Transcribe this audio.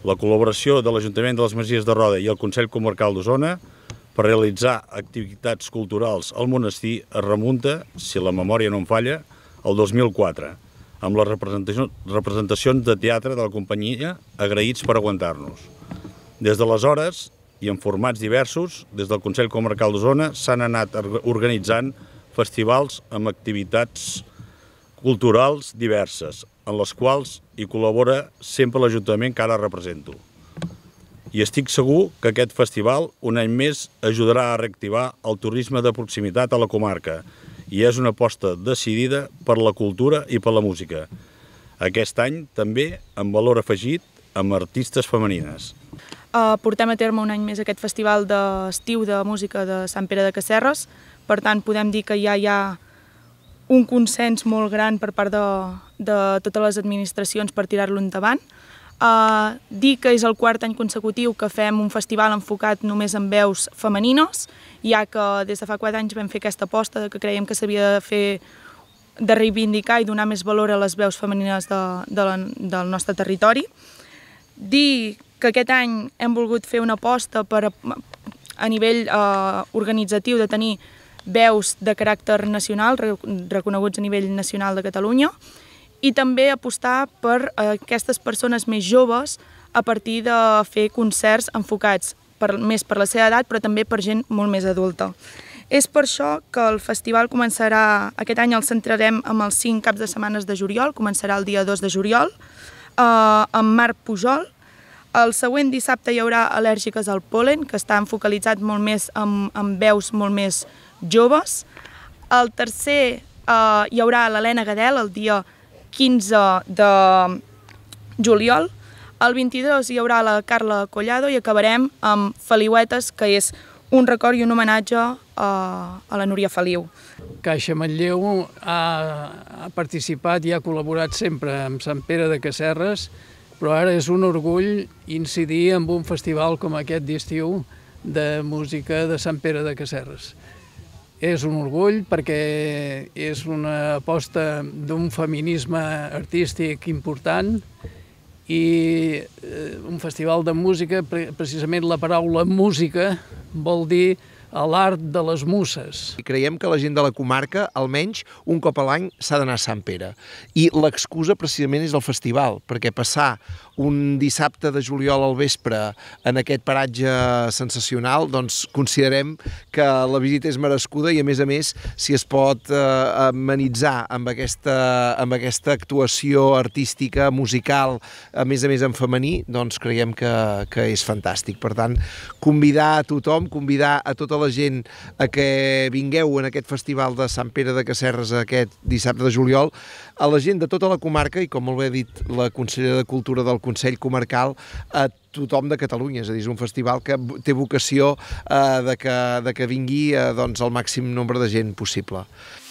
La col·laboració de l'Ajuntament de les Masies de Roda i el Consell Comarcal d'Osona per realitzar activitats culturals al monestir es remunta, si la memòria no em falla, al 2004, amb les representacions de teatre de la companyia Agraïts per aguantar-nos. Des d'aleshores, i en formats diversos, des del Consell Comarcal d'Osona s'han anat organitzant festivals amb activitats culturals diverses, en les quals hi col·labora sempre l'Ajuntament que ara represento. I estic segur que aquest festival, un any més, ajudarà a reactivar el turisme de proximitat a la comarca i és una aposta decidida per la cultura i per la música. Aquest any també amb valor afegit amb artistes femenines. Portem a terme un any més aquest festival d'estiu de música de Sant Pere de Casserres, per tant podem dir que ja hi ha un consens molt gran per part de totes les administracions per tirar-lo endavant. Dir que és el quart any consecutiu que fem un festival enfocat només en veus femenines, ja que des de fa 4 anys vam fer aquesta aposta que creiem que s'havia de reivindicar i donar més valor a les veus femenines del nostre territori. Dir que aquest any hem volgut fer una aposta a nivell organitzatiu de tenir veus de caràcter nacional, reconeguts a nivell nacional de Catalunya, i també apostar per aquestes persones més joves a partir de fer concerts enfocats més per la seva edat, però també per gent molt més adulta. És per això que el festival començarà, aquest any el centrarem amb els 5 caps de setmanes de juliol, començarà el dia 2 de juliol, amb Marc Pujol. El següent dissabte hi haurà Al·lèrgiques al pol·len, que està focalitzat molt més en veus molt més joves. El tercer hi haurà l'Helena Gadel, el dia 15 de juliol. El 22 hi haurà la Carla Collado i acabarem amb Feliuetes, que és un record i un homenatge a la Núria Feliu. Caixa Manlleu ha participat i ha col·laborat sempre amb Sant Pere de Casserres, però ara és un orgull incidir en un festival com aquest d'estiu de música de Sant Pere de Casserres. És un orgull perquè és una aposta d'un feminisme artístic important i un festival de música, precisament la paraula música vol dir l'art de les muses. Creiem que la gent de la comarca, almenys un cop a l'any, s'ha d'anar a Sant Pere. I l'excusa precisament és el festival, perquè passar un dissabte de juliol al vespre en aquest paratge sensacional, doncs considerem que la visita és merescuda i a més, si es pot amenitzar amb aquesta actuació artística, musical, a més en femení, doncs creiem que és fantàstic. Per tant, convidar a tothom, convidar a tota la gent a que vingueu en aquest festival de Sant Pere de Casserres aquest dissabte de juliol, a la gent de tota la comarca i, com molt bé ha dit la consellera de Cultura del Consell Comarcal, a tothom de Catalunya. És a dir, és un festival que té vocació de que vingui el màxim nombre de gent possible.